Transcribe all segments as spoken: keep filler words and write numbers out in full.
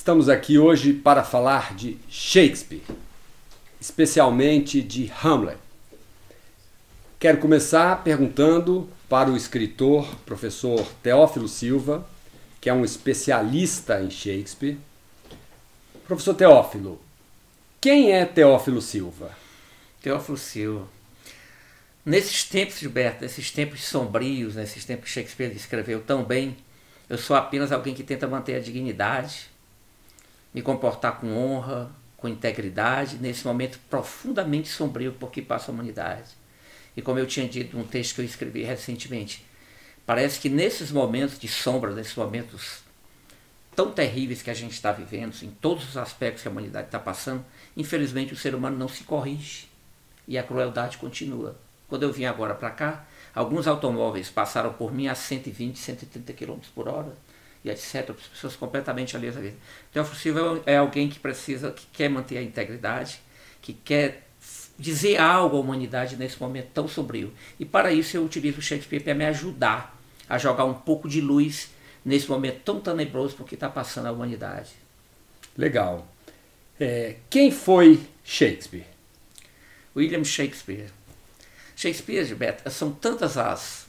Estamos aqui hoje para falar de Shakespeare, especialmente de Hamlet. Quero começar perguntando para o escritor, professor Teófilo Silva, que é um especialista em Shakespeare. Professor Teófilo, quem é Teófilo Silva? Teófilo Silva. Nesses tempos, Gilberto, nesses tempos sombrios, nesses tempos que Shakespeare escreveu tão bem, eu sou apenas alguém que tenta manter a dignidade, me comportar com honra, com integridade, nesse momento profundamente sombrio por que passa a humanidade. E como eu tinha dito num texto que eu escrevi recentemente, parece que nesses momentos de sombra, nesses momentos tão terríveis que a gente está vivendo, em todos os aspectos que a humanidade está passando, infelizmente o ser humano não se corrige e a crueldade continua. Quando eu vim agora para cá, alguns automóveis passaram por mim a cento e vinte, cento e trinta quilômetros por hora, e etcétera. As pessoas completamente alheias à vida. Teófilo Silva é alguém que precisa, que quer manter a integridade, que quer dizer algo à humanidade nesse momento tão sombrio. E para isso eu utilizo o Shakespeare para me ajudar a jogar um pouco de luz nesse momento tão tenebroso por que está passando a humanidade. Legal. É, quem foi Shakespeare? William Shakespeare. Shakespeare, Gilberto, são tantas as,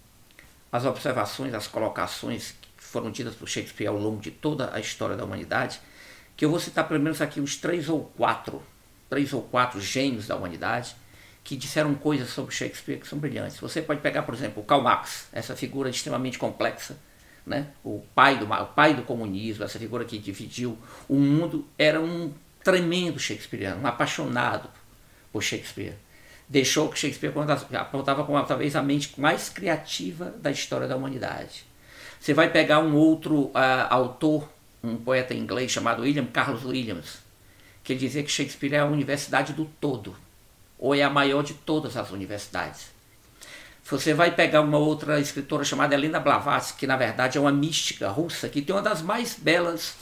as observações, as colocações que foram ditas por Shakespeare ao longo de toda a história da humanidade, que eu vou citar pelo menos aqui uns três ou quatro, três ou quatro gênios da humanidade que disseram coisas sobre Shakespeare que são brilhantes. Você pode pegar, por exemplo, o Karl Marx, essa figura extremamente complexa, né? o, pai do, o pai do comunismo, essa figura que dividiu o mundo, era um tremendo shakespeariano, um apaixonado por Shakespeare. Deixou que Shakespeare apontava como talvez a mente mais criativa da história da humanidade. Você vai pegar um outro uh, autor, um poeta inglês chamado William Carlos Williams, que ele dizia que Shakespeare é a universidade do todo, ou é a maior de todas as universidades. Você vai pegar uma outra escritora chamada Helena Blavatsky, que na verdade é uma mística russa, que tem uma das mais belas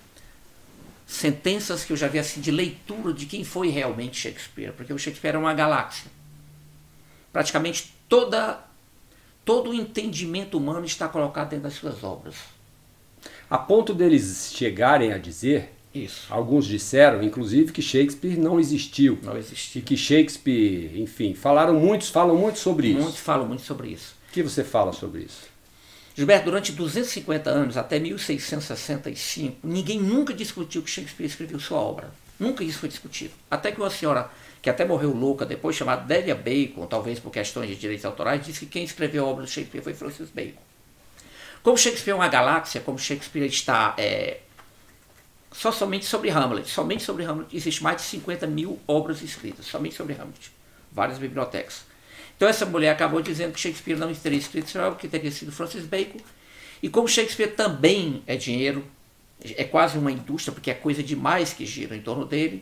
sentenças que eu já vi assim de leitura de quem foi realmente Shakespeare, porque o Shakespeare é uma galáxia. Praticamente toda, todo o entendimento humano está colocado dentro das suas obras. A ponto deles chegarem a dizer, Isso. alguns disseram, inclusive, que Shakespeare não existiu. Não existiu. E que Shakespeare, enfim, falaram muitos, falam muito sobre isso. Muitos falam muito sobre isso. O que você fala sobre isso? Gilberto, durante duzentos e cinquenta anos, até mil seiscentos e sessenta e cinco, ninguém nunca discutiu que Shakespeare escreveu sua obra. Nunca isso foi discutido. Até que uma senhora, que até morreu louca depois, chamada Delia Bacon, talvez por questões de direitos autorais, disse que quem escreveu a obra de Shakespeare foi Francis Bacon. Como Shakespeare é uma galáxia, como Shakespeare está é, só somente sobre Hamlet, somente sobre Hamlet, existe mais de cinquenta mil obras escritas, somente sobre Hamlet, várias bibliotecas. Então essa mulher acabou dizendo que Shakespeare não teria escrito essa obra, que teria sido Francis Bacon. E como Shakespeare também é dinheiro, é quase uma indústria, porque é coisa demais que gira em torno dele,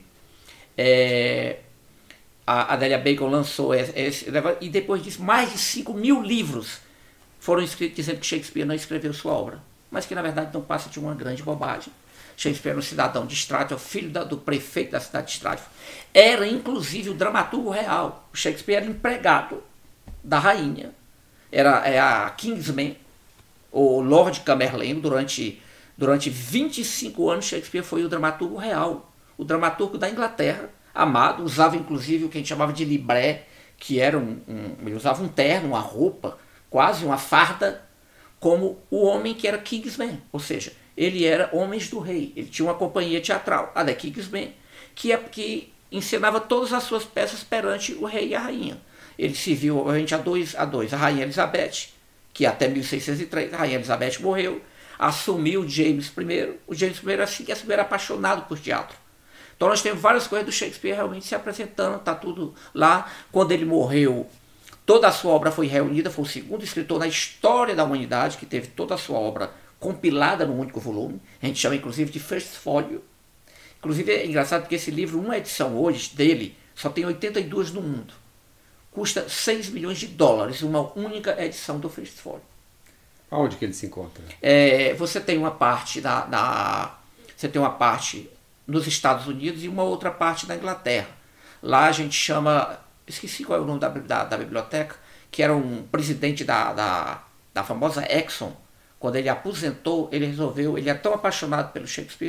é, a Delia Bacon lançou esse, e depois disso mais de cinco mil livros foram escritos dizendo que Shakespeare não escreveu sua obra, mas que na verdade não passa de uma grande bobagem. Shakespeare era um cidadão de Stratford, filho da, do prefeito da cidade de Stratford. Era inclusive o dramaturgo real. O Shakespeare era empregado da rainha. Era é a Kingsman, o Lord Camerlane, durante, durante vinte e cinco anos Shakespeare foi o dramaturgo real. O dramaturgo da Inglaterra, amado, usava inclusive o que a gente chamava de libré, que era um, um ele usava um terno, uma roupa, quase uma farda, como o homem que era Kingsman, ou seja, ele era Homens do Rei. Ele tinha uma companhia teatral, a The Kingsmen, que, é, que encenava todas as suas peças perante o rei e a rainha. Ele serviu obviamente a dois, a dois. A rainha Elizabeth, que até mil seiscentos e três, a rainha Elizabeth morreu, assumiu James I. O James I assim, era apaixonado por teatro. Então nós temos várias coisas do Shakespeare realmente se apresentando, está tudo lá. Quando ele morreu, toda a sua obra foi reunida, foi o segundo escritor na história da humanidade que teve toda a sua obra compilada num único volume. A gente chama inclusive de First Folio. Inclusive é engraçado porque esse livro, uma edição hoje dele, só tem oitenta e duas no mundo. Custa seis milhões de dólares, uma única edição do First Folio. Aonde que ele se encontra? É, você tem uma parte na, na, você tem uma parte nos Estados Unidos e uma outra parte na Inglaterra. Lá a gente chama, esqueci qual é o nome da, da, da biblioteca, que era um presidente da, da, da famosa Exxon. Quando ele aposentou, ele resolveu, ele é tão apaixonado pelo Shakespeare,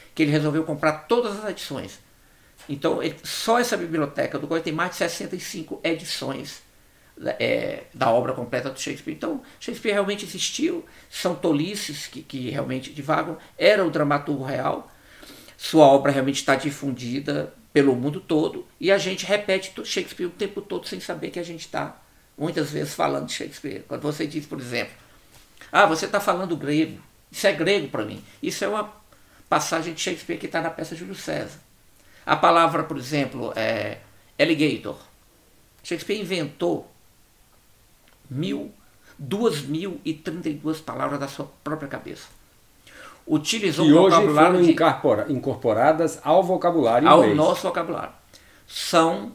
que ele resolveu comprar todas as edições. Então, ele, só essa biblioteca do Góis tem mais de sessenta e cinco edições é, da obra completa do Shakespeare. Então, Shakespeare realmente existiu, são tolices que, que realmente divagam, era o dramaturgo real, sua obra realmente está difundida pelo mundo todo, e a gente repete Shakespeare o tempo todo sem saber que a gente está, muitas vezes, falando de Shakespeare. Quando você diz, por exemplo, ah, você está falando grego, isso é grego para mim. Isso é uma passagem de Shakespeare que está na peça Júlio César. A palavra, por exemplo, é alligator. Shakespeare inventou mil, duas mil e trinta e duas palavras da sua própria cabeça. Utilizou e um hoje vocabulário foram de, incorpora, incorporadas ao vocabulário ao inglês. nosso vocabulário. São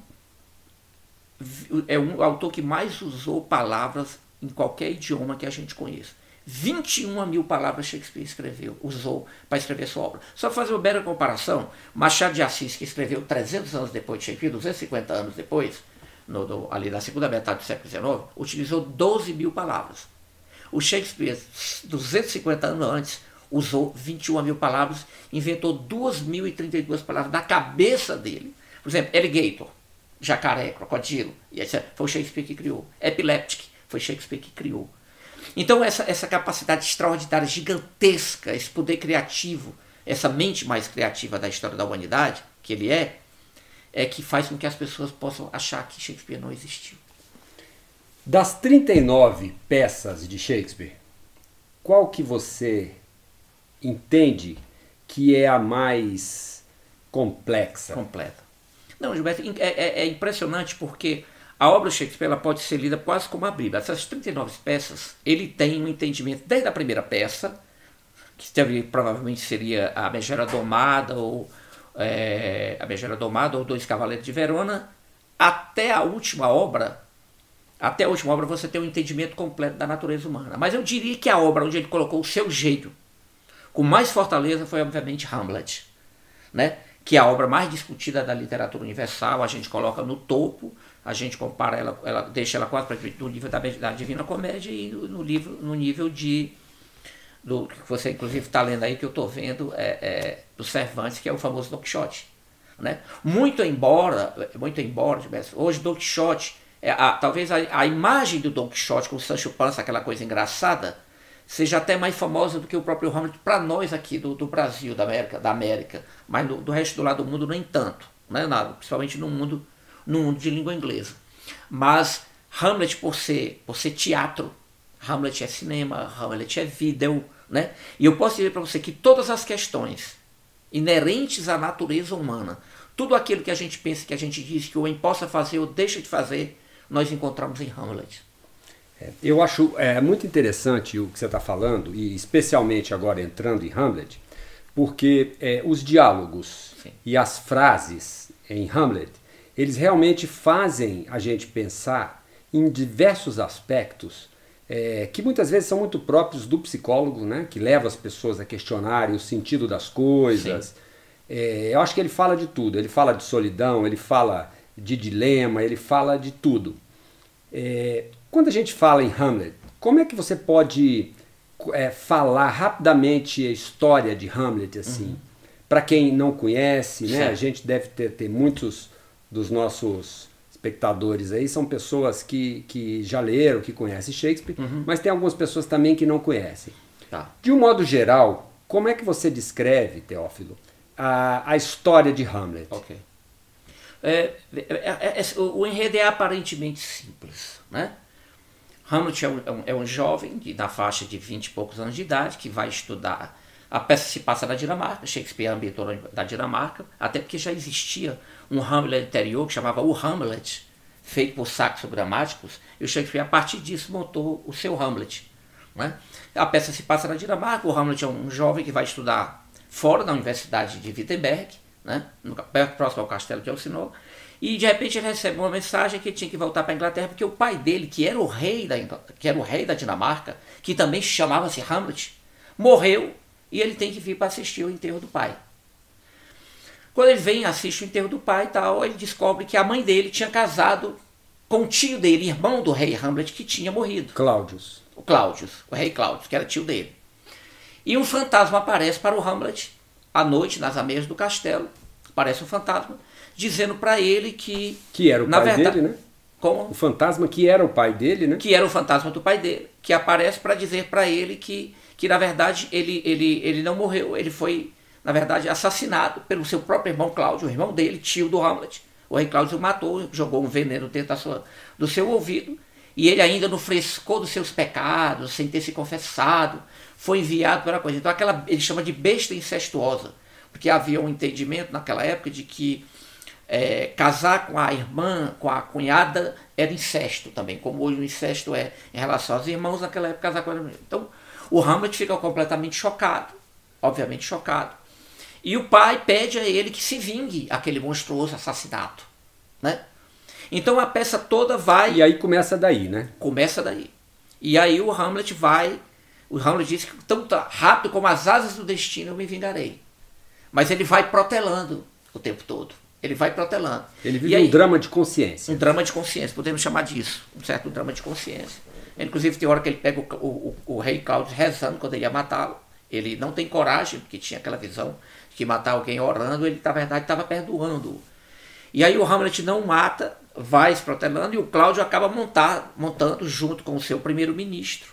é um autor que mais usou palavras em qualquer idioma que a gente conheça. vinte e uma mil palavras Shakespeare escreveu, usou para escrever sua obra. Só para fazer uma mera comparação, Machado de Assis, que escreveu trezentos anos depois de Shakespeare, duzentos e cinquenta anos depois, no, do, ali na segunda metade do século dezenove, utilizou doze mil palavras. O Shakespeare, duzentos e cinquenta anos antes, usou vinte e uma mil palavras, inventou duas mil e trinta e duas palavras da cabeça dele. Por exemplo, alligator, jacaré, crocodilo, e etcétera, foi o Shakespeare que criou. Epileptic, foi Shakespeare que criou. Então essa, essa capacidade extraordinária, gigantesca, esse poder criativo, essa mente mais criativa da história da humanidade, que ele é, é que faz com que as pessoas possam achar que Shakespeare não existiu. Das trinta e nove peças de Shakespeare, qual que você entende que é a mais complexa? Completa. Não, Gilberto, é, é, é impressionante porque a obra de Shakespeare ela pode ser lida quase como a Bíblia. Essas trinta e nove peças, ele tem um entendimento desde a primeira peça, que teve, provavelmente seria a Megera Domada, ou é, a Megera Domada, ou Dois Cavaleiros de Verona, até a última obra. Até a última obra você tem um entendimento completo da natureza humana. Mas eu diria que a obra onde ele colocou o seu jeito, com mais fortaleza, foi obviamente Hamlet, né? Que é a obra mais discutida da literatura universal. A gente coloca no topo, a gente compara ela, ela deixa ela quase no nível da, da Divina Comédia e no, no, livro, no nível de do que você inclusive está lendo aí, que eu estou vendo, é, é, do Cervantes, que é o famoso Don Quixote, né? Muito embora, muito embora, hoje Don Quixote, é a, talvez a, a imagem do Don Quixote com o Sancho Panza, aquela coisa engraçada, seja até mais famosa do que o próprio Hamlet para nós aqui do, do Brasil, da América, da América, mas do, do resto do lado do mundo nem tanto, né? Nada, principalmente no mundo, no mundo de língua inglesa. Mas Hamlet, por ser, por ser teatro, Hamlet é cinema, Hamlet é vídeo, né? E eu posso dizer para você que todas as questões inerentes à natureza humana, tudo aquilo que a gente pensa, que a gente diz que o homem possa fazer ou deixa de fazer, nós encontramos em Hamlet. Eu acho é, muito interessante o que você está falando, e especialmente agora entrando em Hamlet, porque é, os diálogos Sim. e as frases em Hamlet, eles realmente fazem a gente pensar em diversos aspectos é, que muitas vezes são muito próprios do psicólogo, né, que leva as pessoas a questionarem o sentido das coisas. É, eu acho que ele fala de tudo, ele fala de solidão, ele fala de dilema, ele fala de tudo. É, Quando a gente fala em Hamlet, como é que você pode é, falar rapidamente a história de Hamlet, assim? Uhum. Para quem não conhece, né? A gente deve ter, ter muitos dos nossos espectadores aí, são pessoas que, que já leram, que conhecem Shakespeare, uhum. mas tem algumas pessoas também que não conhecem. Tá. De um modo geral, como é que você descreve, Teófilo, a, a história de Hamlet? Ok. É, é, é, o enredo é aparentemente simples, né? Hamlet é um, é um jovem de, na faixa de vinte e poucos anos de idade que vai estudar. A peça se passa na Dinamarca, Shakespeare é ambientou da Dinamarca, até porque já existia um Hamlet anterior que chamava o Hamlet, feito por saxogramáticos, e o Shakespeare a partir disso montou o seu Hamlet, né? A peça se passa na Dinamarca, o Hamlet é um jovem que vai estudar fora da Universidade de Wittenberg, né? No, próximo ao castelo de Elsinore, e de repente ele recebe uma mensagem que ele tinha que voltar para a Inglaterra, porque o pai dele, que era o rei da, que era o rei da Dinamarca, que também chamava-se Hamlet, morreu e ele tem que vir para assistir o enterro do pai. Quando ele vem e assiste o enterro do pai e tal, ele descobre que a mãe dele tinha casado com o tio dele, irmão do rei Hamlet, que tinha morrido. Claudius. O Claudius, o rei Claudius, que era tio dele. E um fantasma aparece para o Hamlet à noite, nas ameias do castelo, aparece um fantasma, dizendo para ele que... Que era o na pai verdade, dele, né? Como? O fantasma que era o pai dele, né? Que era o fantasma do pai dele, que aparece para dizer para ele que, que, na verdade, ele, ele, ele não morreu, ele foi, na verdade, assassinado pelo seu próprio irmão Cláudio, o irmão dele, tio do Hamlet. O rei Cláudio o matou, jogou um veneno dentro da sua, do seu ouvido, e ele ainda no frescor dos seus pecados, sem ter se confessado, foi enviado para a coisa. Então aquela, ele chama de besta incestuosa, porque havia um entendimento naquela época de que é, casar com a irmã, com a cunhada, era incesto também, como hoje o incesto é em relação aos irmãos, naquela época casar com a irmã. Então o Hamlet fica completamente chocado, obviamente chocado. E o pai pede a ele que se vingue aquele monstruoso assassinato, né? Então a peça toda vai... E aí começa daí, né? Começa daí. E aí o Hamlet vai... O Hamlet diz que tão rápido como as asas do destino eu me vingarei. Mas ele vai protelando o tempo todo. Ele vai protelando. Ele vive e aí, um drama de consciência. Um drama de consciência, podemos chamar disso. Um certo drama de consciência. Inclusive tem hora que ele pega o, o, o, o rei Cláudio rezando quando ele ia matá-lo. Ele não tem coragem, porque tinha aquela visão de que matar alguém orando, ele na verdade estava perdoando. E aí o Hamlet não mata, vai esprotelando, e o Cláudio acaba montar, montando junto com o seu primeiro-ministro,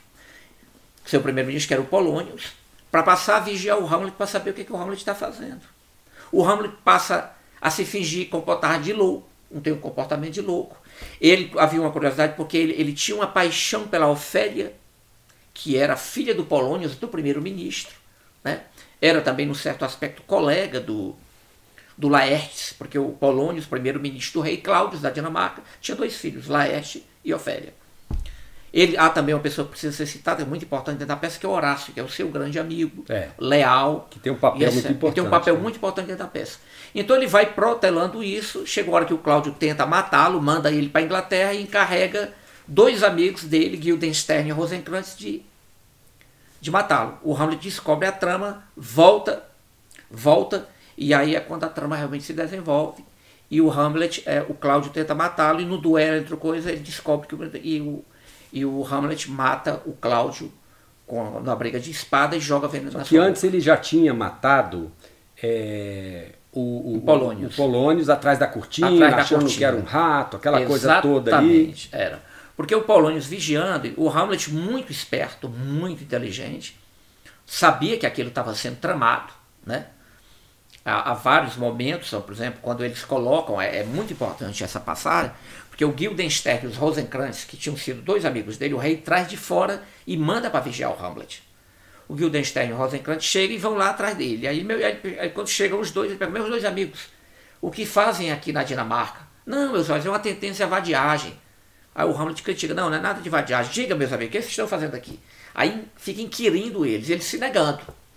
seu primeiro-ministro que era o Polônios, para passar a vigiar o Hamlet para saber o que, que o Hamlet está fazendo. O Hamlet passa a se fingir comportar de louco, não tem um comportamento de louco. Ele havia uma curiosidade porque ele, ele tinha uma paixão pela Ofélia, que era filha do Polônios, do primeiro-ministro, né? Era também, num certo aspecto, colega do, do Laertes, porque o Polônios, primeiro-ministro do rei Cláudio da Dinamarca, tinha dois filhos, Laerte e Ofélia. Ele, há também uma pessoa que precisa ser citada, é muito importante dentro da peça, que é Horácio, que é o seu grande amigo, é, leal. Que tem um papel esse, muito importante. Que tem um papel né? muito importante dentro da peça. Então ele vai protelando isso, chega a hora que o Cláudio tenta matá-lo, manda ele para a Inglaterra e encarrega dois amigos dele, Guildenstern e Rosencrantz, de, de matá-lo. O Hamlet descobre a trama, volta, volta, e aí é quando a trama realmente se desenvolve. E o Hamlet, é, o Cláudio tenta matá-lo, e no duelo entre coisas ele descobre que o, e o, e o Hamlet mata o Cláudio com, na briga de espada e joga veneno na Que sua antes boca. ele já tinha matado é, o, o, O Polônios. o Polônios atrás da cortina, Atrás da achando cortina. que era um rato, aquela Exatamente, coisa toda ali. era. Porque o Polônios vigiando, o Hamlet muito esperto, muito inteligente, sabia que aquilo estava sendo tramado, né? Há, há vários momentos, por exemplo, quando eles colocam, é, é muito importante essa passagem, porque o Guildenstern e os Rosencrantz, que tinham sido dois amigos dele, o rei traz de fora e manda para vigiar o Hamlet. O Guildenstern e o Rosencrantz chegam e vão lá atrás dele. Aí, meu, aí, aí quando chegam os dois, ele pega, meus dois amigos, o que fazem aqui na Dinamarca? Não, meus olhos, é uma tendência à vadiagem. Aí o Hamlet critica, não, não é nada de vadiagem. Diga, meus amigos, o que vocês estão fazendo aqui? Aí fica inquirindo eles, eles se negando.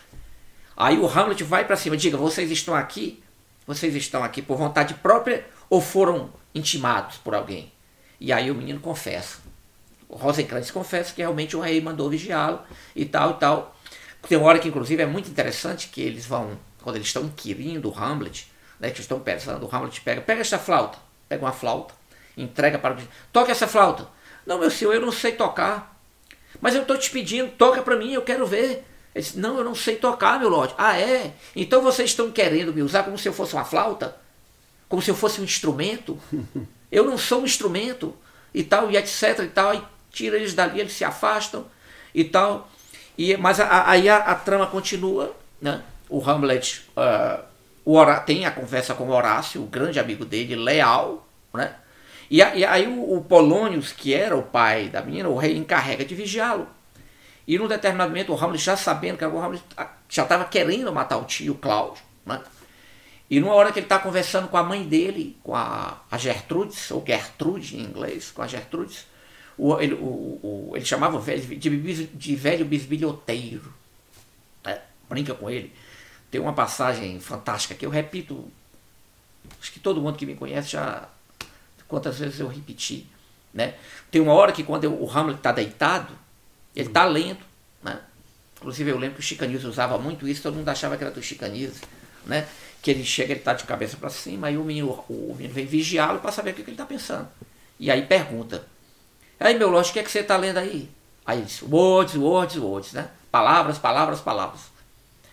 Aí o Hamlet vai para cima, diga, vocês estão aqui? Vocês estão aqui por vontade própria ou foram intimados por alguém? E aí o menino confessa. O Rosencrantz confessa que realmente o rei mandou vigiá-lo e tal e tal. Tem uma hora que, inclusive, é muito interessante que eles vão, quando eles estão inquirindo o Hamlet, né, que estão pensando, o Hamlet pega, pega essa flauta, pega uma flauta, entrega para o... Toca essa flauta. Não, meu senhor, eu não sei tocar. Mas eu estou te pedindo, toca para mim, eu quero ver. Ele disse, não, eu não sei tocar, meu lorde. Ah, é? Então vocês estão querendo me usar como se eu fosse uma flauta? Como se eu fosse um instrumento? Eu não sou um instrumento. E tal, e etc e tal. Aí tira eles dali, eles se afastam e tal. E, mas a, aí a, a trama continua, né? O Hamlet uh, o Horá, tem a conversa com o Horácio, o grande amigo dele, leal, né? E, a, e aí o, o Polônios, que era o pai da menina, o rei encarrega de vigiá-lo. E num determinado momento o Hamlet, já sabendo que o Hamlet já estava querendo matar o tio Cláudio, né? E numa hora que ele está conversando com a mãe dele, com a, a Gertrudes, ou Gertrude em inglês, com a Gertrudes, o, ele, o, o, ele chamava o velho de, de velho bisbilhoteiro, né? Brinca com ele. Tem uma passagem fantástica que eu repito, acho que todo mundo que me conhece já, quantas vezes eu repeti, né? Tem uma hora que quando eu, o Hamlet está deitado, ele está lendo, né? Inclusive eu lembro que o Chicanese usava muito isso, todo mundo achava que era do Chicanese, né? Que ele chega, ele está de cabeça para cima, aí o menino, o menino vem vigiá-lo para saber o que, que ele está pensando. E aí pergunta, aí meu lorde, o que é que você está lendo aí? Aí ele diz, words, words, words, né? Palavras, palavras, palavras.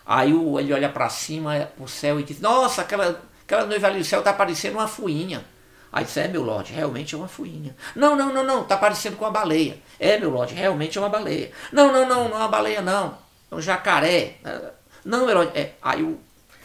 Aí o, ele olha para cima, o céu, e diz, nossa, aquela, aquela noiva ali do céu está parecendo uma fuinha. Aí disse, é, meu lorde, realmente é uma fuinha. Não, não, não, não, está parecendo com uma baleia. É, meu lorde, realmente é uma baleia. Não, não, não, não é uma baleia, não. É um jacaré. Não, meu lorde, é. Aí o,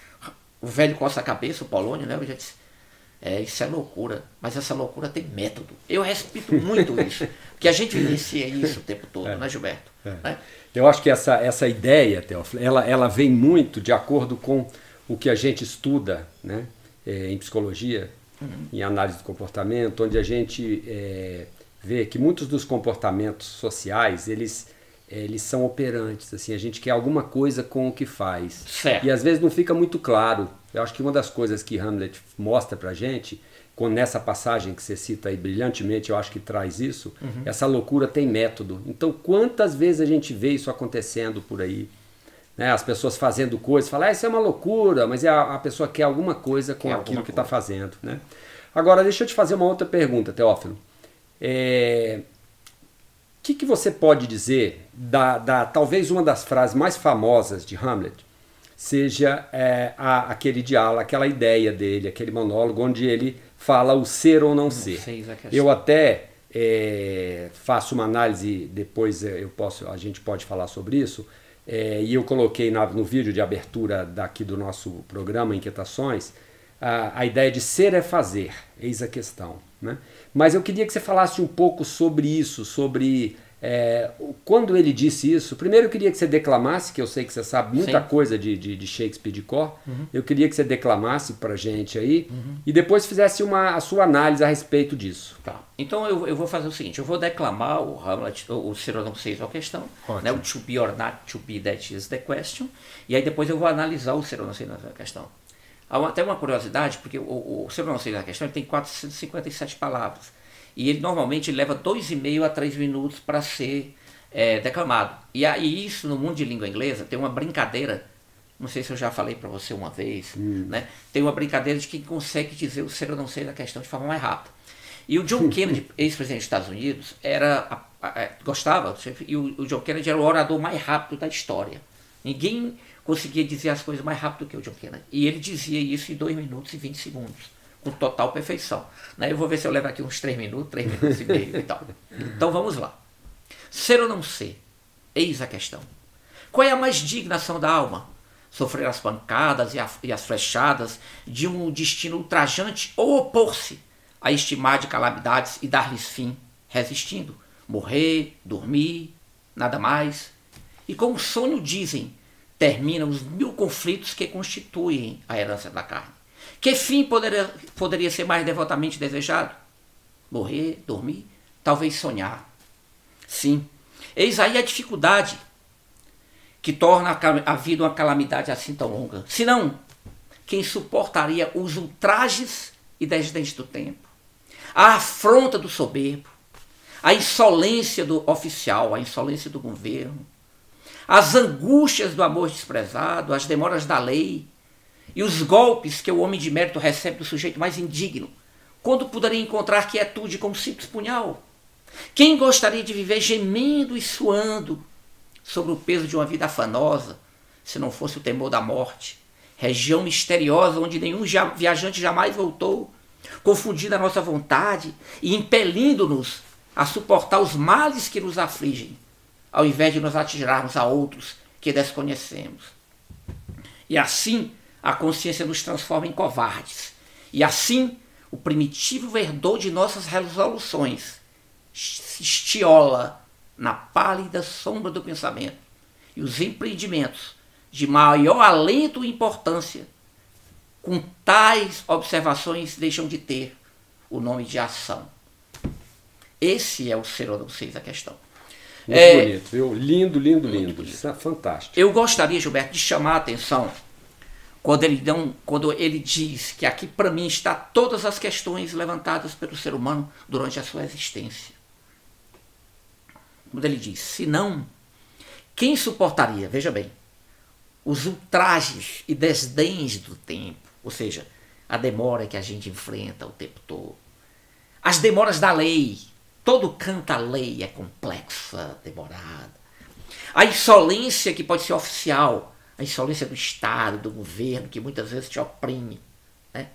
o velho coça a cabeça, o Polônio, né, eu já disse, é, isso é loucura, mas essa loucura tem método. Eu respeito muito isso, porque a gente vivencia isso o tempo todo, é, né, Gilberto? É. Né? Eu acho que essa, essa ideia, Teófilo, ela, ela vem muito de acordo com o que a gente estuda, né, é, em psicologia, uhum. em análise do comportamento, onde a gente é, vê que muitos dos comportamentos sociais, eles, eles são operantes, assim, a gente quer alguma coisa com o que faz. Certo. E às vezes não fica muito claro. Eu acho que uma das coisas que Hamlet mostra pra gente, com nessa passagem que você cita aí brilhantemente, eu acho que traz isso, uhum. essa loucura tem método. Então, quantas vezes a gente vê isso acontecendo por aí? Né? As pessoas fazendo coisas, falam, ah, isso é uma loucura, mas a, a pessoa quer alguma coisa com quer aquilo que está fazendo. Né? Agora, deixa eu te fazer uma outra pergunta, Teófilo. É... O que, que você pode dizer da, da talvez uma das frases mais famosas de Hamlet, seja é, a, aquele diálogo, aquela ideia dele, aquele monólogo onde ele fala o ser ou não, não ser. Eu até é, faço uma análise, depois eu posso, a gente pode falar sobre isso, é, e eu coloquei na, no vídeo de abertura daqui do nosso programa Inquietações, a, a ideia de ser é fazer, eis a questão. Né? Mas eu queria que você falasse um pouco sobre isso, sobre... É, quando ele disse isso, primeiro eu queria que você declamasse, que eu sei que você sabe muita Sim. coisa de, de, de Shakespeare de cor, uhum. eu queria que você declamasse pra gente aí, uhum. e depois fizesse uma, a sua análise a respeito disso. Tá. Então eu, eu vou fazer o seguinte, eu vou declamar o Hamlet, o, o Ser ou Não Ser a questão, né, o to be or not to be, that is the question, e aí depois eu vou analisar o Ser ou Não Ser a questão. Há uma, até uma curiosidade, porque o, o Ser ou Não Ser a questão ele tem quatrocentas e cinquenta e sete palavras. E ele normalmente leva dois e meio a três minutos para ser é, declamado. E aí isso no mundo de língua inglesa tem uma brincadeira, não sei se eu já falei para você uma vez, hum. né? Tem uma brincadeira de quem consegue dizer o ser ou não ser da questão de forma mais rápida. E o John Kennedy, ex-presidente dos Estados Unidos, era, a, a, a, gostava, e o, o John Kennedy era o orador mais rápido da história. Ninguém conseguia dizer as coisas mais rápido que o John Kennedy. E ele dizia isso em dois minutos e vinte segundos. Com total perfeição. Né? Eu vou ver se eu levo aqui uns três minutos, três minutos e meio e tal. Então vamos lá. Ser ou não ser? Eis a questão. Qual é a mais digna ação da alma? Sofrer as pancadas e, a, e as flechadas de um destino ultrajante ou opor-se a este mar de calamidades e dar-lhes fim, resistindo? Morrer, dormir, nada mais. E como o sonho dizem, terminam os mil conflitos que constituem a herança da carne. Que fim poderia, poderia ser mais devotamente desejado? Morrer, dormir, talvez sonhar. Sim, eis aí a dificuldade que torna a, a vida uma calamidade assim tão longa. Se não, quem suportaria os ultrajes e desdéns do tempo, a afronta do soberbo, a insolência do oficial, a insolência do governo, as angústias do amor desprezado, as demoras da lei, e os golpes que o homem de mérito recebe do sujeito mais indigno, quando poderia encontrar quietude com um simples punhal? Quem gostaria de viver gemendo e suando sobre o peso de uma vida afanosa, se não fosse o temor da morte, região misteriosa onde nenhum viajante jamais voltou, confundindo a nossa vontade e impelindo-nos a suportar os males que nos afligem, ao invés de nos atirarmos a outros que desconhecemos. E assim, a consciência nos transforma em covardes. E assim, o primitivo verdor de nossas resoluções se estiola na pálida sombra do pensamento. E os empreendimentos de maior alento e importância, com tais observações, deixam de ter o nome de ação. Esse é o ser ou não ser da questão. Muito é, bonito, viu? Lindo, lindo, lindo. Isso é fantástico. Eu gostaria, Gilberto, de chamar a atenção Quando ele, não, quando ele diz que aqui para mim está todas as questões levantadas pelo ser humano durante a sua existência. Quando ele diz, se não, quem suportaria, veja bem, os ultrajes e desdéns do tempo, ou seja, a demora que a gente enfrenta o tempo todo, as demoras da lei, todo canto a lei é complexa, demorada, a insolência que pode ser oficial, a insolência do Estado, do governo, que muitas vezes te oprime, né?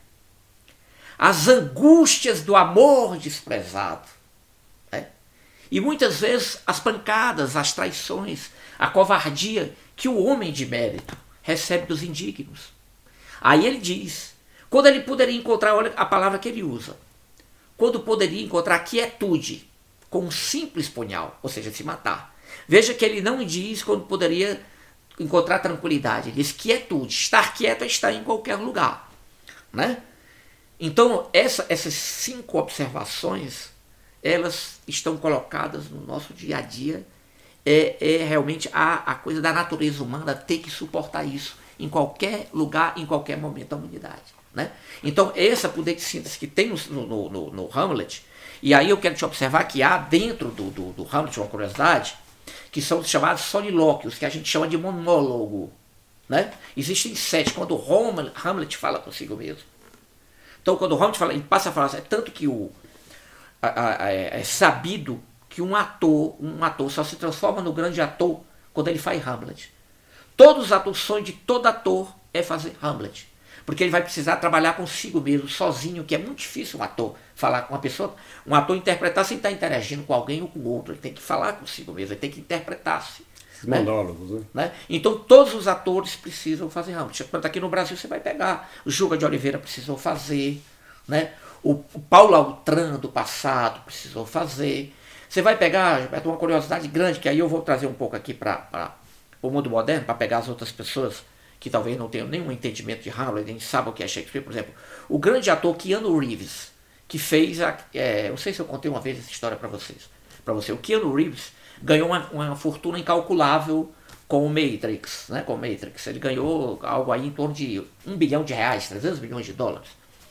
As angústias do amor desprezado, né? E muitas vezes as pancadas, as traições, a covardia que o homem de mérito recebe dos indignos. Aí ele diz, quando ele poderia encontrar, olha a palavra que ele usa, quando poderia encontrar quietude com um simples punhal, ou seja, se matar. Veja que ele não diz quando poderia encontrar tranquilidade, ele diz quietude. Estar quieto é estar em qualquer lugar, né? Então, essa, essas cinco observações, elas estão colocadas no nosso dia a dia. É, é realmente a, a coisa da natureza humana ter que suportar isso em qualquer lugar, em qualquer momento da humanidade, né? Então, essa poder de síntese que tem no, no, no, no Hamlet, e aí eu quero te observar que há dentro do, do, do Hamlet uma curiosidade, que são os chamados solilóquios, que a gente chama de monólogo, né? Existem sete, quando o Hamlet fala consigo mesmo. Então, quando o Hamlet fala, ele passa a falar, é tanto que o, a, a, a, é sabido que um ator, um ator só se transforma no grande ator quando ele faz Hamlet. Todos os atores, o sonho de todo ator é fazer Hamlet. Porque ele vai precisar trabalhar consigo mesmo, sozinho, que é muito difícil um ator falar com uma pessoa, um ator interpretar sem estar interagindo com alguém ou com outro. Ele tem que falar consigo mesmo, ele tem que interpretar-se. Né? Monólogos, né? Né? Então todos os atores precisam fazer Hamlet. Quando aqui no Brasil você vai pegar, o Juca de Oliveira precisou fazer, né? o, o Paulo Altran do passado precisou fazer. Você vai pegar, é uma curiosidade grande, que aí eu vou trazer um pouco aqui para o mundo moderno, para pegar as outras pessoas que talvez não tenham nenhum entendimento de Hamlet, nem sabem o que é Shakespeare, por exemplo. O grande ator Keanu Reeves, que fez, a, é, não sei se eu contei uma vez essa história para vocês, para você. O Keanu Reeves ganhou uma, uma fortuna incalculável com o Matrix, né? Com o Matrix. Ele ganhou algo aí em torno de um bilhão de reais, trezentos milhões de dólares.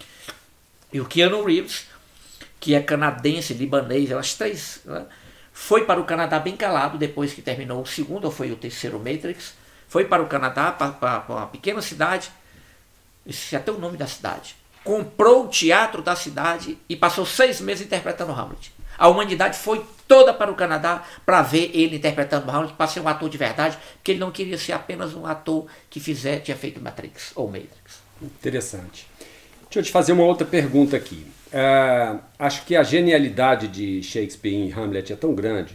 E o Keanu Reeves, que é canadense, libanês, elas três, né? Foi para o Canadá bem calado depois que terminou o segundo ou foi o terceiro Matrix. Foi para o Canadá, para, para, para uma pequena cidade, esqueci até o nome da cidade. Comprou o teatro da cidade e passou seis meses interpretando Hamlet. A humanidade foi toda para o Canadá para ver ele interpretando Hamlet, para ser um ator de verdade, porque ele não queria ser apenas um ator que fizer, tinha feito Matrix ou Matrix. Interessante. Deixa eu te fazer uma outra pergunta aqui. Uh, acho que a genialidade de Shakespeare em Hamlet é tão grande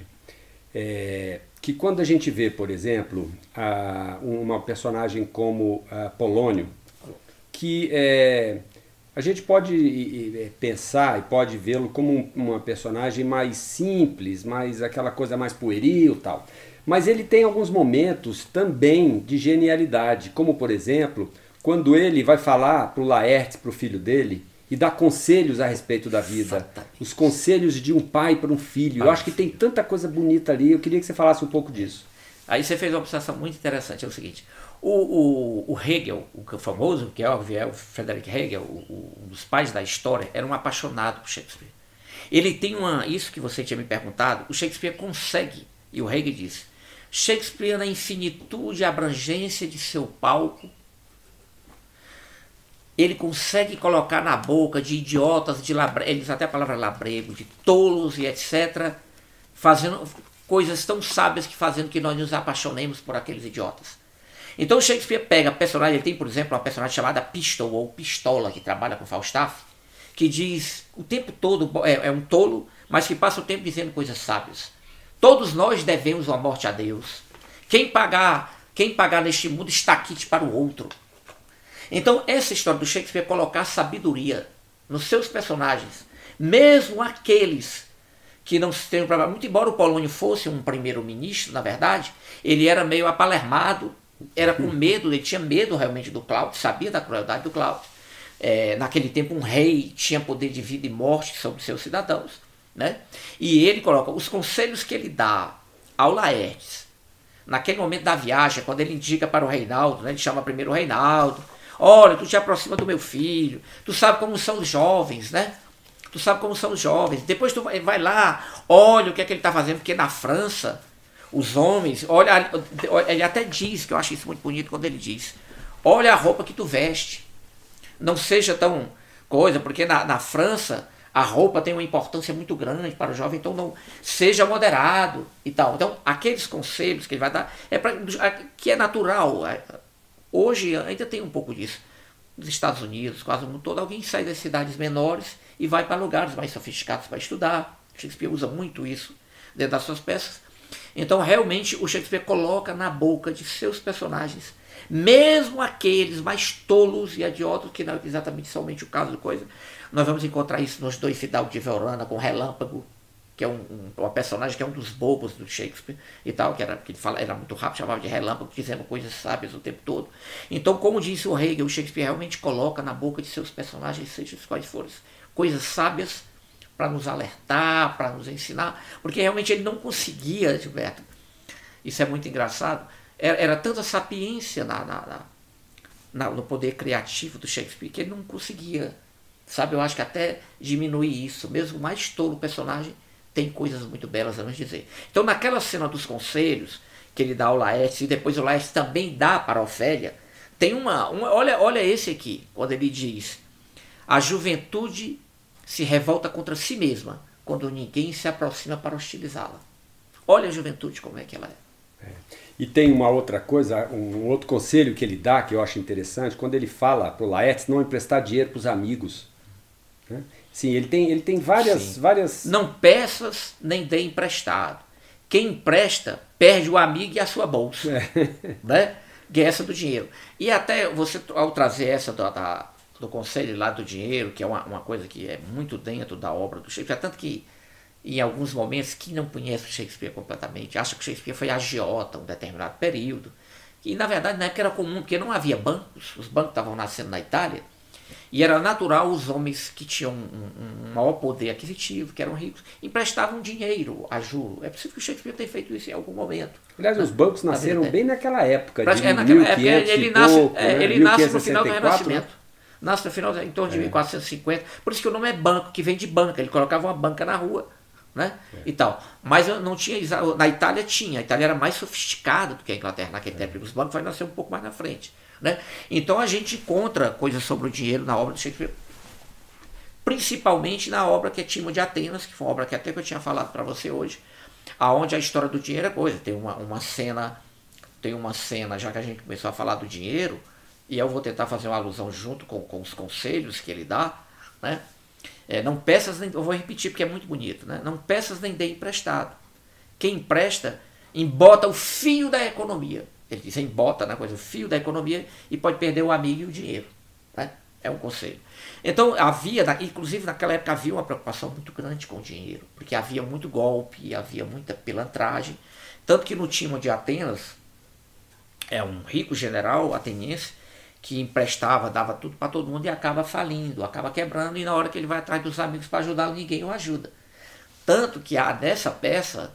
é, que quando a gente vê, por exemplo, uh, uma personagem como uh, Polônio, que é, a gente pode e, pensar e pode vê-lo como um, uma personagem mais simples, mais aquela coisa mais pueril e tal. Mas ele tem alguns momentos também de genialidade, como por exemplo, quando ele vai falar para o Laertes, para o filho dele, e dá conselhos a respeito da vida. Exatamente. Os conselhos de um pai para um filho. Eu acho que tem tanta coisa bonita ali, eu queria que você falasse um pouco disso. Aí você fez uma observação muito interessante, é o seguinte, o, o, o Hegel, o famoso, que é o Frederick Hegel, o, um dos pais da história, era um apaixonado por Shakespeare. Ele tem uma, isso que você tinha me perguntado, o Shakespeare consegue, e o Hegel disse, Shakespeare na infinitude e abrangência de seu palco, ele consegue colocar na boca de idiotas, de labre... ele diz até a palavra labrego, de tolos e etcétera, fazendo coisas tão sábias que fazendo que nós nos apaixonemos por aqueles idiotas. Então Shakespeare pega personagem, ele tem por exemplo uma personagem chamada Pistol, ou Pistola, que trabalha com Falstaff, que diz o tempo todo, é, é um tolo, mas que passa o tempo dizendo coisas sábias. Todos nós devemos uma morte a Deus. Quem pagar, quem pagar neste mundo está quite para o outro. Então, essa história do Shakespeare é colocar sabedoria nos seus personagens, mesmo aqueles que não se têm problema. Muito embora o Polônio fosse um primeiro-ministro, na verdade, ele era meio apalermado, era com medo, ele tinha medo realmente do Cláudio, sabia da crueldade do Cláudio. É, naquele tempo, um rei tinha poder de vida e morte sobre seus cidadãos, né? E ele coloca os conselhos que ele dá ao Laertes, naquele momento da viagem, quando ele indica para o Reinaldo, né? Ele chama primeiro o Reinaldo. Olha, tu te aproxima do meu filho, tu sabe como são os jovens, né? Tu sabe como são os jovens. Depois tu vai, vai lá, olha o que é que ele está fazendo, porque na França, os homens, olha, ele até diz, que eu acho isso muito bonito quando ele diz, olha a roupa que tu veste, não seja tão coisa, porque na, na França a roupa tem uma importância muito grande para o jovem, então não seja moderado e tal. Então, aqueles conselhos que ele vai dar, é pra, que é natural, Hoje ainda tem um pouco disso. Nos Estados Unidos, quase o mundo todo, alguém sai das cidades menores e vai para lugares mais sofisticados para estudar. Shakespeare usa muito isso dentro das suas peças. Então, realmente, o Shakespeare coloca na boca de seus personagens, mesmo aqueles mais tolos e idiotas, que não é exatamente somente o caso de coisa. Nós vamos encontrar isso nos Dois Fidalgos de Verona, com Relâmpago, que é um, um, uma personagem que é um dos bobos do Shakespeare e tal, que, era, que ele fala, era muito rápido, chamava de relâmpago, dizendo coisas sábias o tempo todo. Então, como disse o Hegel, o Shakespeare realmente coloca na boca de seus personagens, seja quais forem, coisas sábias para nos alertar, para nos ensinar, porque realmente ele não conseguia, Gilberto, isso é muito engraçado, era, era tanta sapiência na, na, na, na, no poder criativo do Shakespeare que ele não conseguia, sabe, eu acho que até diminuir isso, mesmo o mais tolo personagem, tem coisas muito belas a nos dizer. Então, naquela cena dos conselhos, que ele dá ao Laertes, e depois o Laertes também dá para a Ofélia, tem uma, uma olha, olha esse aqui, quando ele diz: a juventude se revolta contra si mesma, quando ninguém se aproxima para hostilizá-la. Olha a juventude como é que ela é. é. E tem uma outra coisa, um outro conselho que ele dá, que eu acho interessante, quando ele fala para o Laertes não emprestar dinheiro para os amigos, né? Sim, ele tem, ele tem várias, várias... Não peças nem dê emprestado. Quem empresta perde o amigo e a sua bolsa. É. Né? Que é essa do dinheiro. E até você, ao trazer essa do, da, do conselho lá do dinheiro, que é uma, uma coisa que é muito dentro da obra do Shakespeare, tanto que em alguns momentos, quem não conhece o Shakespeare completamente, acha que o Shakespeare foi agiota um determinado período. E na verdade na época era comum, porque não havia bancos, os bancos estavam nascendo na Itália, e era natural os homens que tinham um, um maior poder aquisitivo, que eram ricos, emprestavam dinheiro a juro. É possível que o Shakespeare tenha feito isso em algum momento. Aliás, né? Os bancos nasceram bem naquela época, de é, naquela mil e quinhentos época, ele, e nasce, pouco, é, né? ele nasce no final do Renascimento. Né? Nasce no final, em torno de é. mil quatrocentos e cinquenta. Por isso que o nome é banco, que vem de banca. Ele colocava uma banca na rua, né? É. E tal. Mas não tinha, na Itália tinha. A Itália era mais sofisticada do que a Inglaterra naquele é. tempo. Os bancos vai nascer um pouco mais na frente. Né? Então a gente encontra coisas sobre o dinheiro na obra do Shakespeare, principalmente na obra que é Timo de Atenas, que foi uma obra que até que eu tinha falado para você hoje, aonde a história do dinheiro é coisa. Tem uma, uma cena, tem uma cena, já que a gente começou a falar do dinheiro, e eu vou tentar fazer uma alusão junto com, com os conselhos que ele dá, né? É, não peças nem, eu vou repetir porque é muito bonito, né? Não peças nem dê emprestado. Quem empresta, embota o fio da economia. Ele diz, embota na coisa, o fio da economia, e pode perder o amigo e o dinheiro, né? É um conselho. Então havia, inclusive naquela época havia uma preocupação muito grande com o dinheiro, porque havia muito golpe, havia muita pilantragem, tanto que no Timo de Atenas, é um rico general ateniense que emprestava, dava tudo para todo mundo e acaba falindo, acaba quebrando, e na hora que ele vai atrás dos amigos para ajudá-lo, ninguém o ajuda. Tanto que a, nessa peça,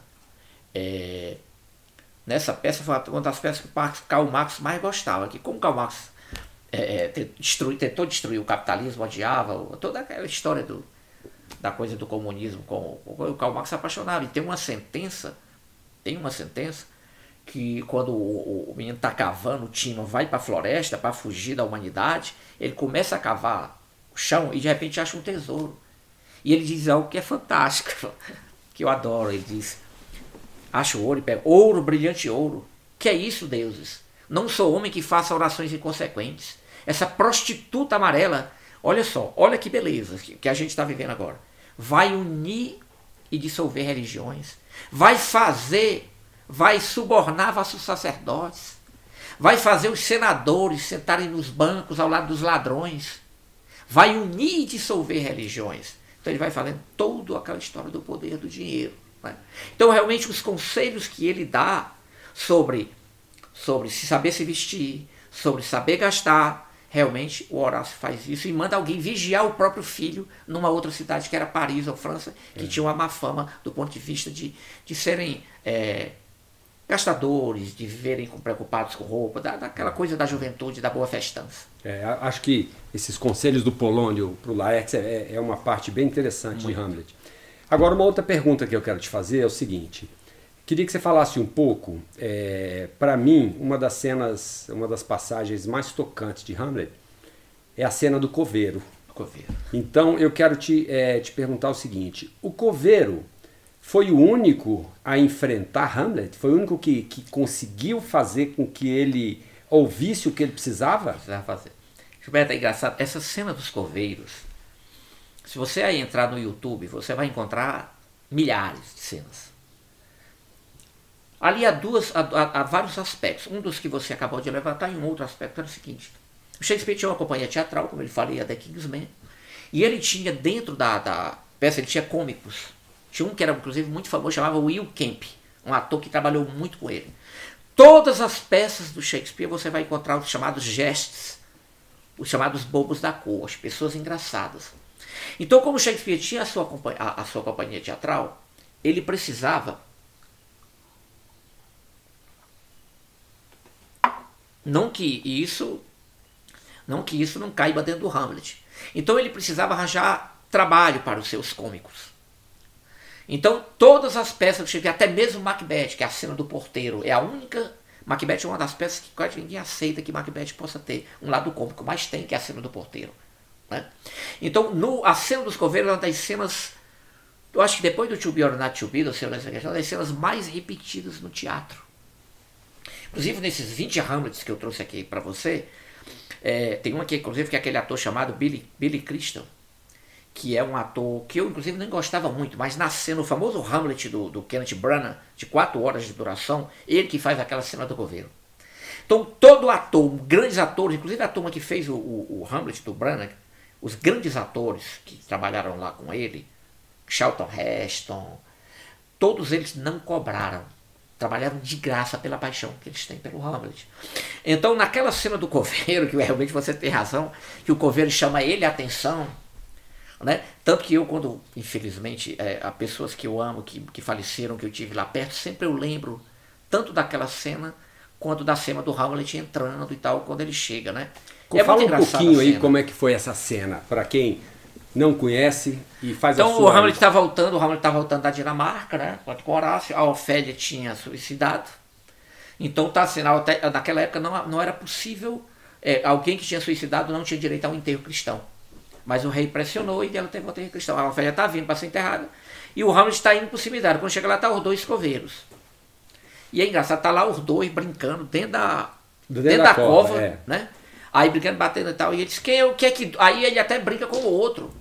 é, nessa peça foi uma das peças que o Karl Marx mais gostava, que como Karl Marx é, destrui, tentou destruir o capitalismo, odiava, toda aquela história do, da coisa do comunismo, com, com o Karl Marx se apaixonava, e tem uma sentença, tem uma sentença, que quando o, o menino está cavando, o Timo vai para a floresta para fugir da humanidade, ele começa a cavar o chão e de repente acha um tesouro. E ele diz algo que é fantástico, que eu adoro. Ele diz, acha o ouro e pega, ouro, brilhante ouro. Que é isso, deuses? Não sou homem que faça orações inconsequentes. Essa prostituta amarela, olha só, olha que beleza que, que a gente está vivendo agora. Vai unir e dissolver religiões. Vai fazer... vai subornar vassos sacerdotes, vai fazer os senadores sentarem nos bancos ao lado dos ladrões, vai unir e dissolver religiões. Então ele vai fazendo toda aquela história do poder do dinheiro. Né? Então realmente os conselhos que ele dá sobre, sobre se saber se vestir, sobre saber gastar, realmente o Horácio faz isso e manda alguém vigiar o próprio filho numa outra cidade que era Paris ou França, que é. tinha uma má fama do ponto de vista de, de serem... É, gastadores, de viverem preocupados com roupa, da, daquela coisa da juventude, da boa festança. É, acho que esses conselhos do Polônio para o Laertes é, é uma parte bem interessante Muito. de Hamlet. Agora, uma outra pergunta que eu quero te fazer é o seguinte. Queria que você falasse um pouco, é, para mim, uma das cenas, uma das passagens mais tocantes de Hamlet é a cena do coveiro. Coveiro. Então, eu quero te, é, te perguntar o seguinte. O coveiro foi o único a enfrentar Hamlet? Foi o único que, que conseguiu fazer com que ele ouvisse o que ele precisava? Precisava fazer. Gilberto, é engraçado, essa cena dos coveiros, se você aí entrar no YouTube, você vai encontrar milhares de cenas. Ali há, duas, há, há, há vários aspectos. Um dos que você acabou de levantar e um outro aspecto era o seguinte. O Shakespeare tinha uma companhia teatral, como ele falei, a The King's Men, e ele tinha dentro da, da peça, ele tinha cômicos. Tinha um que era inclusive muito famoso, chamava Will Kemp, um ator que trabalhou muito com ele. Todas as peças do Shakespeare você vai encontrar os chamados gestes, os chamados bobos da corte, pessoas engraçadas. Então, como Shakespeare tinha a sua, a, a sua companhia teatral, ele precisava não que isso não que isso não caiba dentro do Hamlet. Então ele precisava arranjar trabalho para os seus cômicos. Então todas as peças do Shakespeare, até mesmo Macbeth, que é a cena do porteiro, é a única. Macbeth é uma das peças que quase ninguém aceita que Macbeth possa ter um lado cômico, mas tem, que é a cena do porteiro. Né? Então, no, a cena dos coveiros é uma das cenas, eu acho que depois do To Be or Not To Be, do seu nessa questão, é uma das cenas mais repetidas no teatro. Inclusive, nesses vinte Hamlets que eu trouxe aqui para você, é, tem um aqui, inclusive, que é aquele ator chamado Billy, Billy Crystal, que é um ator que eu, inclusive, nem gostava muito, mas na cena, o famoso Hamlet do, do Kenneth Branagh, de quatro horas de duração, ele que faz aquela cena do coveiro. Então, todo ator, grandes atores, inclusive a turma que fez o, o, o Hamlet do Branagh, os grandes atores que trabalharam lá com ele, Charlton Heston, todos eles não cobraram. Trabalharam de graça pela paixão que eles têm pelo Hamlet. Então, naquela cena do coveiro, que realmente você tem razão, que o coveiro chama ele a atenção, né? Tanto que eu, quando, infelizmente, é, há pessoas que eu amo, que, que faleceram, que eu tive lá perto, sempre eu lembro tanto daquela cena, quanto da cena do Hamlet entrando e tal, quando ele chega, né? É Fala um pouquinho aí como é que foi essa cena, para quem não conhece e faz então, a sua... Então o Hamlet está voltando, o Hamlet está voltando da Dinamarca, né? Com Horácio, a Ofélia tinha suicidado. Então tá assim, naquela época não, não era possível, é, alguém que tinha suicidado não tinha direito a um enterro cristão. Mas o rei pressionou e ela teve um enterro cristão. A Ofélia está vindo para ser enterrada e o Hamlet está indo para o cemitério. Quando chega lá, tá os dois coveiros. E é engraçado, tá lá os dois brincando dentro da, dentro dentro da, da cova, cova é. Né? Aí brincando, batendo e tal. E ele diz, quem, o que é que... Aí ele até brinca com o outro.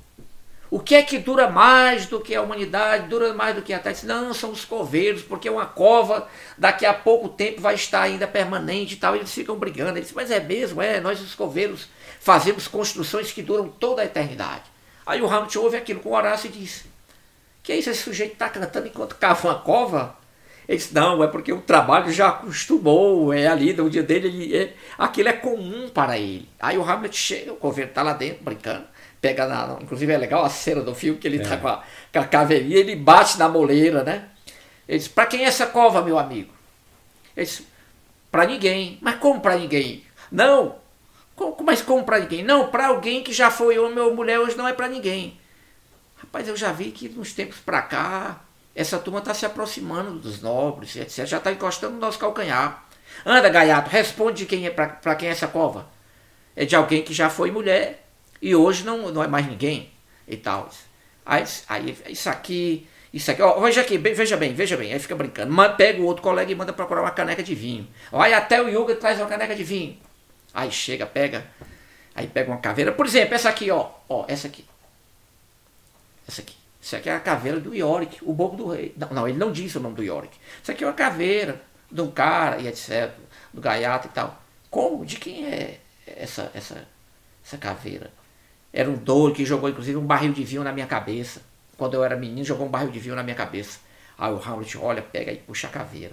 O que é que dura mais do que a humanidade? Dura mais do que a terra? Diz, não, são os coveiros, porque uma cova daqui a pouco tempo vai estar ainda permanente e tal. E eles ficam brigando. Ele diz, mas é mesmo, é, nós os coveiros fazemos construções que duram toda a eternidade. Aí o Hamlet ouve aquilo com Horácio e diz, que é isso, esse sujeito está cantando enquanto cava uma cova? Ele disse, não, é porque o trabalho já acostumou, é ali, no dia dele, ele, é, aquilo é comum para ele. Aí o Hamlet chega, o coveiro está lá dentro, brincando, pega na, inclusive é legal a cena do filme, que ele está é. com, a, com a caveirinha, ele bate na moleira, né? Ele disse, para quem é essa cova, meu amigo? Ele disse, para ninguém. Mas como para ninguém? Não, como, mas como para ninguém? Não, para alguém que já foi homem ou mulher, hoje não é para ninguém. Rapaz, eu já vi que nos tempos para cá, essa turma está se aproximando dos nobres, etcétera. Já está encostando no nosso calcanhar. Anda, gaiato, responde quem é para quem é essa cova. É de alguém que já foi mulher e hoje não, não é mais ninguém e tal. Aí, aí isso aqui, isso aqui, ó, veja aqui, veja bem, veja bem. Aí fica brincando. Manda, pega o outro colega e manda procurar uma caneca de vinho. Vai até o Yuga e traz uma caneca de vinho. Aí chega, pega, aí pega uma caveira. Por exemplo, essa aqui, ó, ó, essa aqui. Essa aqui. Isso aqui é a caveira do Yorick, o bobo do rei. Não, não, ele não disse o nome do Yorick. Isso aqui é uma caveira de um cara e etcétera. Do gaiato e tal. Como? De quem é essa, essa, essa caveira? Era um doido que jogou, inclusive, um barril de vinho na minha cabeça. Quando eu era menino, jogou um barril de vinho na minha cabeça. Aí o Hamlet olha, pega e puxa a caveira.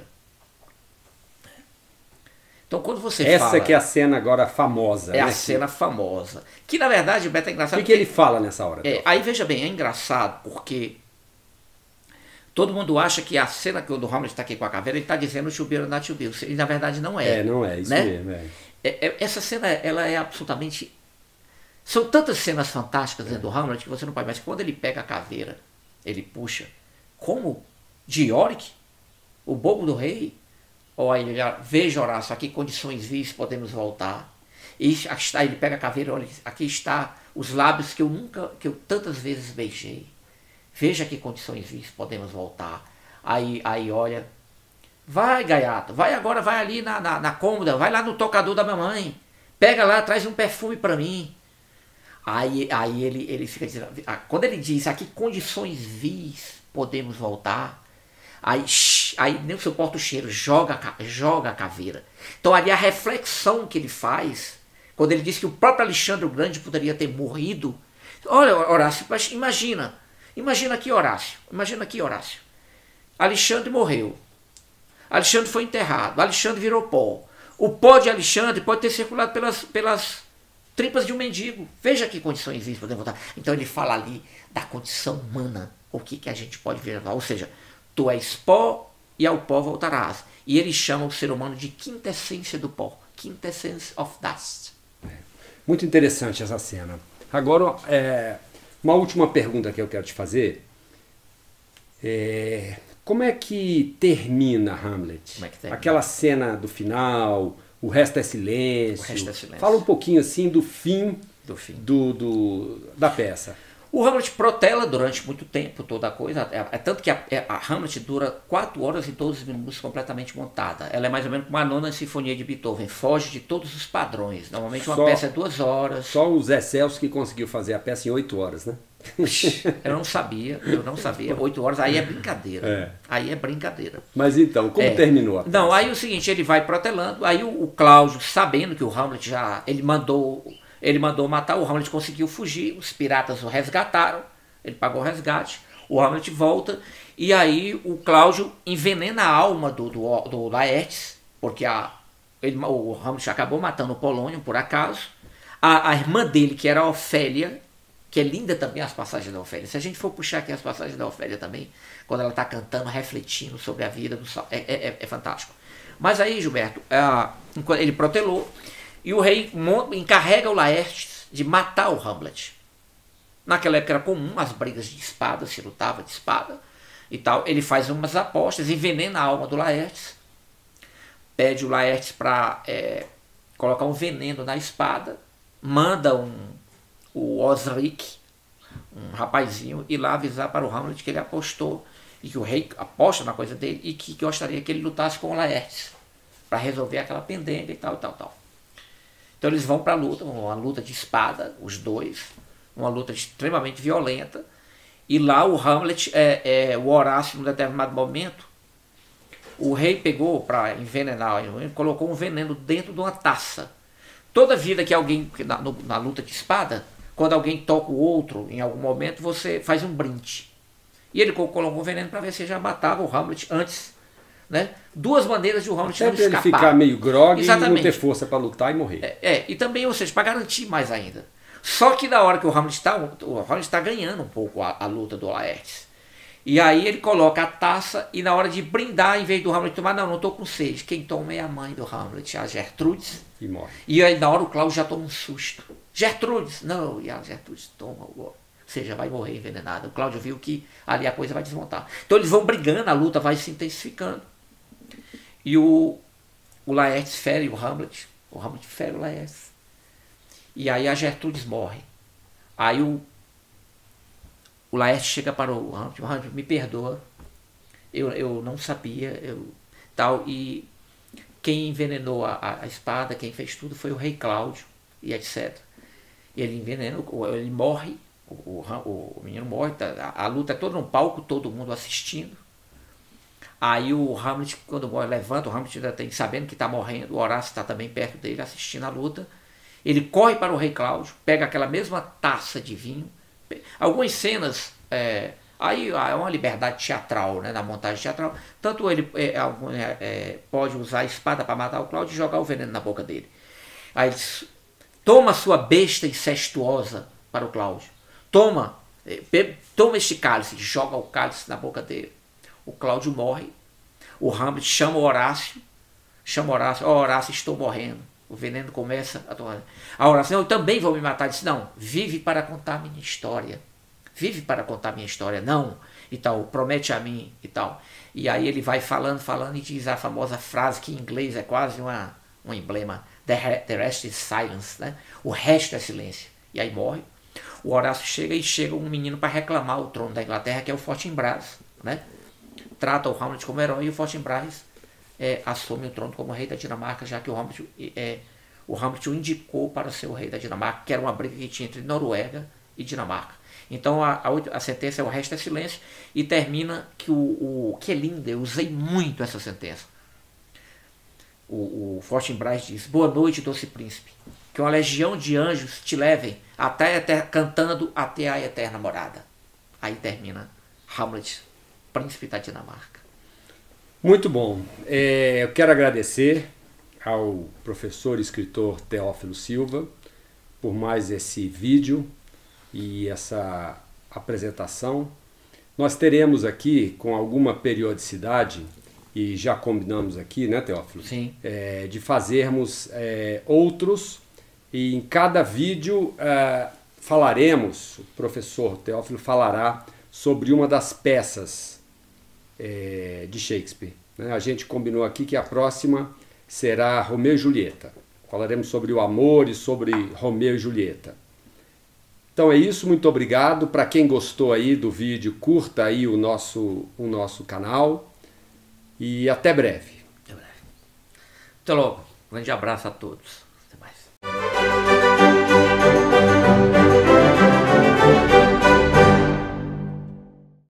Então, quando você Essa fala... Essa que é a cena agora famosa. É né? a cena famosa. Que, na verdade, Beto, é engraçado... O que, que ele fala nessa hora? É, aí, veja bem, é engraçado porque todo mundo acha que a cena que o do Hamlet está aqui com a caveira, ele está dizendo To Be or Not To Be. E, na verdade, não é. É, não é. Isso né? mesmo, é. É, é, essa cena, ela é absolutamente... São tantas cenas fantásticas dentro do Hamlet que você não pode... Mas quando ele pega a caveira, ele puxa, como de Yorick, o bobo do rei... Olha, ele veja, Horácio, aqui condições vis podemos voltar. E está, ele pega a caveira, olha, aqui está os lábios que eu nunca, que eu tantas vezes beijei. Veja que condições vis podemos voltar. Aí, aí olha, Vai, gaiato, vai agora, vai ali na, na, na cômoda, vai lá no tocador da mamãe. Pega lá, traz um perfume para mim. Aí, aí ele, ele fica dizendo, quando ele diz a que condições vis podemos voltar, aí, shh, aí nem suporta o cheiro, joga, joga a caveira. Então ali a reflexão que ele faz, quando ele diz que o próprio Alexandre o Grande poderia ter morrido. Olha, Horácio, imagina, imagina aqui Horácio, imagina aqui Horácio. Alexandre morreu, Alexandre foi enterrado, Alexandre virou pó. O pó de Alexandre pode ter circulado pelas... pelas tripas de um mendigo. Veja que condições vivas podemos voltar. Então ele fala ali da condição humana. O que, que a gente pode ver. Ou seja, tu és pó e ao pó voltarás. E ele chama o ser humano de quintessência do pó. Quintessence of dust. É. Muito interessante essa cena. Agora, é, uma última pergunta que eu quero te fazer. É, como é que termina Hamlet? Como é que termina? Aquela cena do final... O resto é silêncio. O resto é silêncio. Fala um pouquinho assim do fim, do fim. Do, do, da peça. O Hamlet protela durante muito tempo toda a coisa. É, é tanto que a, a Hamlet dura quatro horas e doze minutos completamente montada. Ela é mais ou menos como a nona sinfonia de Beethoven. Foge de todos os padrões. Normalmente uma só, peça é duas horas. Só o Zé Celso que conseguiu fazer a peça em oito horas, né? Eu não sabia, eu não sabia. Oito horas, aí é brincadeira. É. Aí é brincadeira. Mas então, como é. terminou a peça? Não, aí o seguinte, ele vai protelando, aí o, o Cláudio, sabendo que o Hamlet já... Ele mandou, ele mandou matar, o Hamlet conseguiu fugir, os piratas o resgataram, ele pagou o resgate, o Hamlet volta, e aí o Cláudio envenena a alma do, do, do Laertes, porque a, ele, o Hamlet acabou matando o Polônio, por acaso. A, a irmã dele, que era a Ofélia, que é linda também as passagens da Ofélia. Se a gente for puxar aqui as passagens da Ofélia também, quando ela está cantando, refletindo sobre a vida do Sal, é, é, é fantástico. Mas aí, Gilberto, é, ele protelou e o rei encarrega o Laertes de matar o Hamlet. Naquela época era comum as brigas de espada, se lutava de espada e tal. Ele faz umas apostas, envenena a alma do Laertes, pede o Laertes para é, colocar um veneno na espada, manda um o Osric, um rapazinho, ir lá avisar para o Hamlet que ele apostou, e que o rei aposta na coisa dele, e que gostaria que ele lutasse com o Laertes, para resolver aquela pendenga e tal, e tal, tal. Então eles vão para a luta, uma luta de espada, os dois, uma luta extremamente violenta, e lá o Hamlet, é, é, o Horácio, num determinado momento, o rei pegou para envenenar, colocou um veneno dentro de uma taça. Toda vida que alguém, na, no, na luta de espada, quando alguém toca o outro, em algum momento, você faz um brinde. E ele colocou um veneno para ver se já matava o Hamlet antes. Né? Duas maneiras de o Hamlet não escapar. Ele ficar meio grogue e não ter força para lutar e morrer. É, é, e também, ou seja, para garantir mais ainda. Só que na hora que o Hamlet está o Hamlet está ganhando um pouco a, a luta do Laertes. E aí ele coloca a taça e na hora de brindar, em vez do Hamlet tomar, não, não estou com sede. Quem toma é a mãe do Hamlet, a Gertrudes. E morre. E aí na hora o Cláudio já toma um susto. Gertrudes, não, e a Gertrudes toma, ou seja, vai morrer envenenada. O Cláudio viu que ali a coisa vai desmontar. Então eles vão brigando, a luta vai se intensificando. E o, o Laertes fere o Hamlet, o Hamlet fere o Laertes. E aí a Gertrudes morre. Aí o, o Laertes chega para o Hamlet, o Hamlet, me perdoa, eu, eu não sabia, eu, tal, e quem envenenou a, a espada, quem fez tudo foi o rei Cláudio, e etcétera. Ele envenena, ele morre, o, o, o menino morre, tá, a, a luta é toda no palco, todo mundo assistindo. Aí o Hamlet, quando morre, levanta, o Hamlet ainda tem, sabendo que está morrendo, o Horácio está também perto dele, assistindo a luta. Ele corre para o rei Cláudio, pega aquela mesma taça de vinho. Algumas cenas, é, aí é uma liberdade teatral, né, na montagem teatral. Tanto ele é, é, pode usar a espada para matar o Cláudio e jogar o veneno na boca dele. Aí ele toma a sua besta incestuosa para o Cláudio. Toma, toma este cálice, joga o cálice na boca dele. O Cláudio morre. O Hamlet chama o Horácio. Chama o Horácio. Ó, oh, Horácio, estou morrendo. O veneno começa a tomar. A Horácio, não, eu também vou me matar. Ele disse, não, vive para contar minha história. Vive para contar minha história. Não, e tal, promete a mim e tal. E aí ele vai falando, falando e diz a famosa frase que em inglês é quase uma, um emblema. The, the rest is silence, né? O resto é silêncio. E aí morre. O Horácio chega e chega um menino para reclamar o trono da Inglaterra, que é o Fortinbras, né? Trata o Hamlet como herói e o Fortinbras é, assume o trono como rei da Dinamarca, já que o Hamlet, é, o Hamlet o indicou para ser o rei da Dinamarca, que era uma briga que tinha entre Noruega e Dinamarca. Então a, a, a sentença é o resto é silêncio e termina que o, o que é lindo, eu usei muito essa sentença. O, o Fortinbras diz: boa noite, doce príncipe, que uma legião de anjos te levem até, até cantando até a eterna morada. Aí termina Hamlet, príncipe da Dinamarca. Muito bom. É, eu quero agradecer ao professor e escritor Teófilo Silva por mais esse vídeo e essa apresentação. Nós teremos aqui, com alguma periodicidade, e já combinamos aqui, né, Teófilo? Sim. É, de fazermos é, outros, e em cada vídeo é, falaremos, o professor Teófilo falará sobre uma das peças é, de Shakespeare. Né? A gente combinou aqui que a próxima será Romeu e Julieta. Falaremos sobre o amor e sobre Romeu e Julieta. Então é isso, muito obrigado. Para quem gostou aí do vídeo, curta aí o nosso, o nosso canal. E até breve. Até breve. Até logo. Um grande abraço a todos. Até mais.